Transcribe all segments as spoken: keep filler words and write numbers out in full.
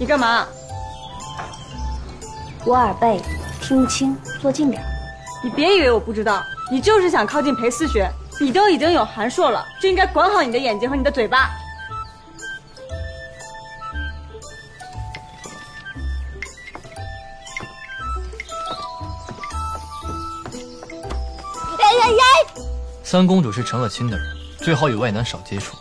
你干嘛？ 我耳背，听不清，坐近点。 你别以为我不知道，你就是想靠近裴思雪。你都已经有函硕了，就应该管好你的眼睛和你的嘴巴。 哎呀呀！ 三公主是成了亲的人，最好与外男少接触。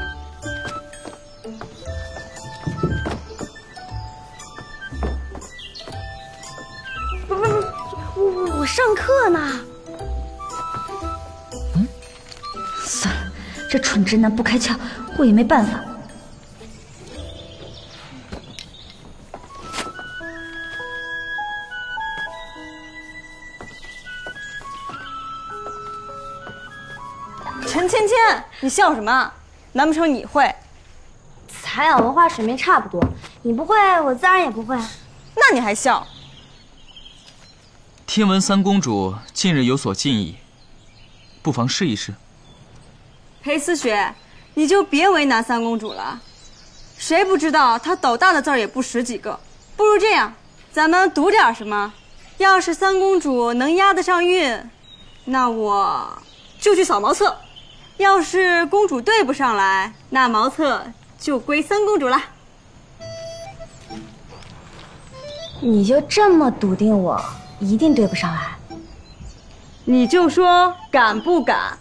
不不不，我我上课呢。 嗯，算了，这蠢直男不开窍，我也没办法。 陈芊芊，你笑什么？难不成你会？ 才啊，文化水平差不多。你不会，我自然也不会。 那你还笑？ 听闻三公主近日有所进意，不妨试一试。 裴思雪，你就别为难三公主了。谁不知道她斗大的字儿也不识几个？不如这样，咱们赌点什么？要是三公主能押得上韵，那我就去扫茅厕。要是公主对不上来，那茅厕就归三公主了。 你就这么笃定我一定对不上来？ 你就说敢不敢？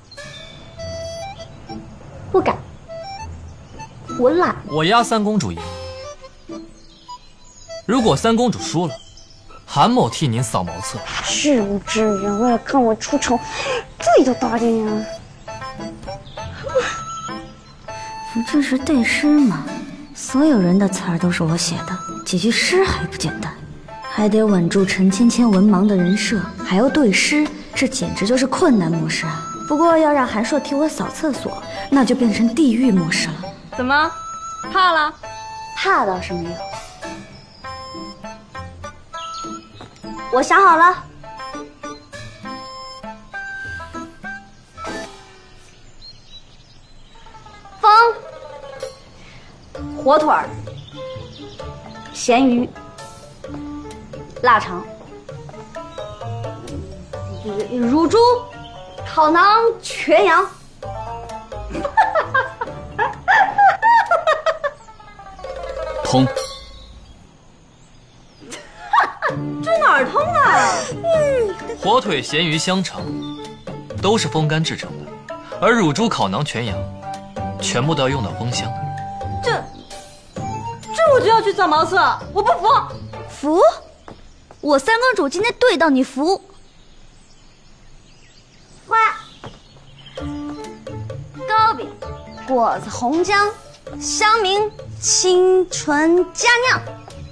不敢，我懒。 我押三公主赢。如果三公主输了，韩某替您扫茅厕。 至不至于，为了看我出丑，这就答应啊！ 不就是对诗吗？所有人的词儿都是我写的，几句诗还不简单？还得稳住陈芊芊文盲的人设，还要对诗，这简直就是困难模式啊！不过要让韩硕替我扫厕所，那就变成地狱模式了。 怎么，怕了？ 怕倒是没有。我想好了。风，火腿儿，咸鱼，腊肠，乳猪，烤馕，全羊。 通。 这哪儿通啊？ 火腿、咸鱼、香肠，都是风干制成的，而乳猪、烤馕、全羊，全部都要用到风箱。 这，这我就要去扫茅厕，我不服！ 服？我三公主今天对到你服。 花，糕饼，果子红姜，香茗，清纯佳酿。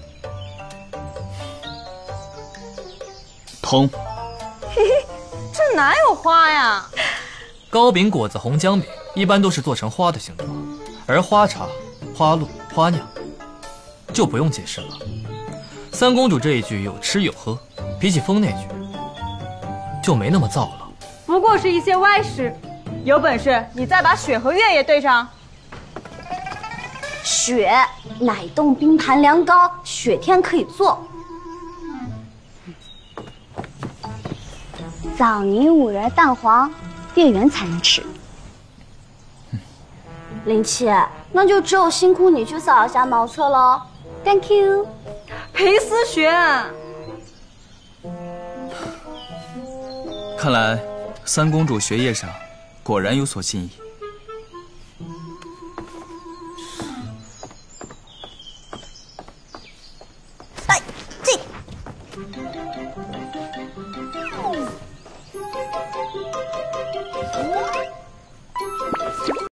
通。 嘿嘿，这哪有花呀？ 糕饼、果子、红姜饼一般都是做成花的形状，而花茶、花露、花酿就不用解释了。三公主这一句有吃有喝，比起风那句就没那么燥了。 不过是一些歪诗，有本事你再把雪和月也对上。 雪，奶冻冰盘凉糕，雪天可以做。枣泥五仁蛋黄，月圆才能吃。林七，那就只有辛苦你去扫一下茅厕喽。Thank you， 裴思雪。 看来三公主学业上果然有所进意。